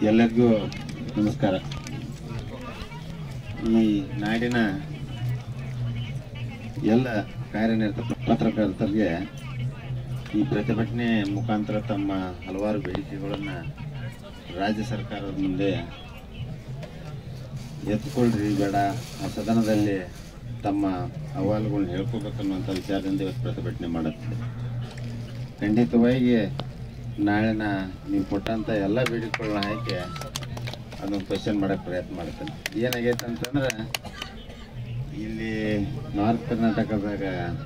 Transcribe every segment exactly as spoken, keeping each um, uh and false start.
ಎಲ್ಲರಿಗೂ ನಮಸ್ಕಾರ. ಈ ನಾಡಿನ ಎಲ್ಲ ಕಾರ್ಯನಿರತ ಪತ್ರಕರ್ತರಿಗೆ ಈ ಪ್ರತಿಭಟನೆ ಮುಖಾಂತರ ತಮ್ಮ ಹಲವಾರು ಬೇಡಿಕೆಗಳನ್ನು ರಾಜ್ಯ ಸರ್ಕಾರದ ಮುಂದೆ ಎತ್ಕೊಳ್ರಿ, ಬೇಡ ಆ ಸದನದಲ್ಲಿ ತಮ್ಮ ಅಹವಾಲುಗಳನ್ನ ಹೇಳ್ಕೋಬೇಕನ್ನುವಂಥ ವಿಚಾರದಿಂದ ಇವತ್ತು ಪ್ರತಿಭಟನೆ ಮಾಡುತ್ತೆ. ಖಂಡಿತವಾಗಿ ನಾಳಿನ ನೀವು ಕೊಟ್ಟಂಥ ಎಲ್ಲ ಬೇಡಿಕೆಗಳನ್ನ ಹಾಕಿ ಅದೊಂದು ಕ್ವಶನ್ ಮಾಡೋಕ್ಕೆ ಪ್ರಯತ್ನ ಮಾಡ್ತೇನೆ. ಏನಾಗೈತೆ ಅಂತಂದ್ರೆ, ಇಲ್ಲಿ ನಾರ್ತ್ ಕರ್ನಾಟಕದಾಗ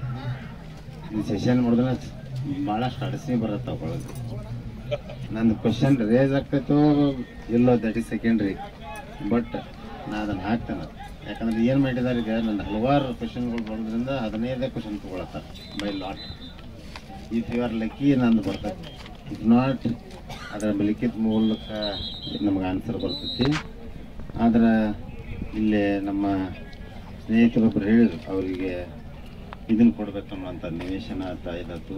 ಈ ಸೆಷನ್ ಮಾಡಿದ್ರೆ ಭಾಳಷ್ಟು ಅಡಚಣೆ ಬರುತ್ತೆ ಅವುಗಳಿಗೆ. ನಂದು ಕ್ವಶನ್ ರೇಸ್ ಆಗ್ತೈತೋ ಇಲ್ಲೋ ದಟ್ ಈಸ್ ಸೆಕೆಂಡ್ರಿ, ಬಟ್ ನಾ ಅದನ್ನು ಹಾಕ್ತೇನೆ. ಯಾಕಂದ್ರೆ ಏನು ಮಾಡಿದ್ದಾರೆ, ಈಗ ನನ್ನ ಹಲವಾರು ಕ್ವಶನ್ಗಳು ಬರೋದ್ರಿಂದ ಹದಿನೈದೇ ಕ್ವಶನ್ ತೊಗೊಳತ್ತಾರೆ by lot. If you are lucky ನಂದು ಬರ್ತೈತಿ, ಇಫ್ ನಾಟ್ ಅದರ ಲಿಖಿತ ಮೂಲಕ ನಮಗೆ ಆನ್ಸರ್ ಬರ್ತೈತಿ. ಆದ್ರೆ ಇಲ್ಲಿ ನಮ್ಮ ಸ್ನೇಹಿತರೊಬ್ಬರು ಹೇಳಿದರು, ಅವರಿಗೆ ಇದನ್ನು ಕೊಡ್ಬೇಕನ್ನುವಂಥ ನಿವೇಶನ ಅಂತ ಇದಾಯ್ತು.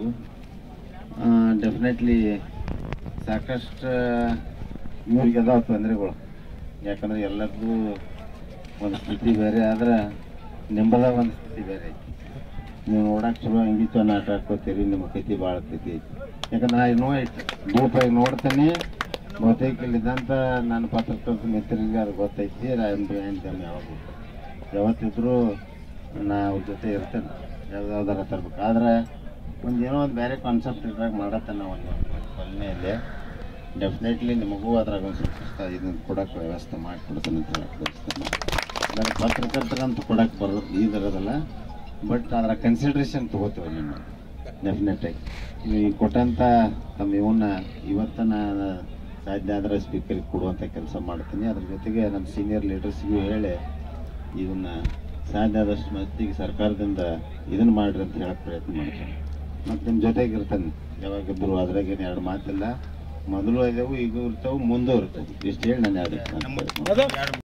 ಡೆಫಿನೆಟ್ಲಿ ಸಾಕಷ್ಟು ಮೂರಿಗೆ ಅದಾವ ತೊಂದರೆಗಳು. ಯಾಕಂದರೆ ಎಲ್ಲರಿಗೂ ಒಂದು ಸ್ಥಿತಿ ಬೇರೆ, ಆದ್ರೆ ನಿಂಬದ ಒಂದು ಸ್ಥಿತಿ ಬೇರೆ ಐತಿ. ನೀವು ನೋಡಕ್ಕೆ ಚಲೋ ಹಂಗಿತ್ತು ಆಟ ಆಡ್ಕೋತೀರಿ, ನಿಮ್ಮ ಕೈತಿ ಭಾಳ ಕೈತಿ ಐತಿ. ಯಾಕಂದ್ರೆ ನಾ ನೋ ಐತೆ ಡೀಪಾಗಿ ನೋಡ್ತೇನೆ. ಬಹುತೇಕ ಇಲ್ಲಿದ್ದಂಥ ನನ್ನ ಪತ್ರಕರ್ತ ಮಿತ್ರರಿಗೆ ಅದು ಗೊತ್ತೈತಿ. ರಾಯನ್ ಬಿಹೈಂಡ್ ದಮ್ ಯಾವಾಗ ಯಾವತ್ತಿದ್ರೂ ನಾ ಅವ್ರ ಜೊತೆ ಇರ್ತೇನೆ, ಯಾವ್ದಾವ್ದಾರ ತರ್ಬೇಕು. ಆದ್ರೆ ಒಂದು ಏನೋ ಒಂದು ಬೇರೆ ಕಾನ್ಸೆಪ್ಟ್ ಇದ್ರಾಗ ಮಾಡತ್ತೇನೆ ಒಂದು ಕೊನೆಯಲ್ಲಿ. ಡೆಫಿನೆಟ್ಲಿ ನಿಮಗೂ ಅದ್ರಾಗ ಒಂದು ಸ್ವಲ್ಪ ಇದನ್ನು ಕೊಡೋಕೆ ವ್ಯವಸ್ಥೆ ಮಾಡಿಕೊಡ್ತೇನೆ ಅಂತ ಹೇಳಕ್ಕೆ ಬಯಸ್ತೇನೆ. ಅದರ ಪತ್ರಕರ್ತರಂತೂ ಕೊಡೋಕೆ ಬರೋದು ಇದರದಲ್ಲ, ಬಟ್ ಅದರ ಕನ್ಸಿಡ್ರೇಷನ್ ತೊಗೋತೀವಿ ನಿಮ್ಮ ಡೆಫಿನೆಟಾಗಿ. ನೀವು ಕೊಟ್ಟಂಥ ತಮ್ಮ ಇವನ್ನ ಇವತ್ತು ನಾನು ಸಾಧ್ಯ ಆದರೆ ಸ್ಪೀಕರಿಗೆ ಕೊಡುವಂಥ ಕೆಲಸ ಮಾಡ್ತೀನಿ. ಅದ್ರ ಜೊತೆಗೆ ನಮ್ಮ ಸೀನಿಯರ್ ಲೀಡರ್ಸ್ಗೂ ಹೇಳಿ ಇದನ್ನು ಸಾಧ್ಯ ಆದಷ್ಟು ಮಟ್ಟಿಗೆ ಸರ್ಕಾರದಿಂದ ಇದನ್ನು ಮಾಡಿರಿ ಅಂತ ಹೇಳಕ್ಕೆ ಪ್ರಯತ್ನ ಮಾಡ್ತೀನಿ. ಮತ್ತು ನಿಮ್ಮ ಜೊತೆಗೆ ಇರ್ತಾನೆ ಯಾವಾಗಿದ್ದರು, ಅದ್ರಾಗೇನು ಎರಡು ಮಾತಿಲ್ಲ. ಮೊದಲು ಇದಾವು, ಈಗ ಇರ್ತಾವೆ, ಮುಂದೆ ಇರ್ತವೆ. ಇಷ್ಟು ಹೇಳಿ ನಾನು ಯಾರು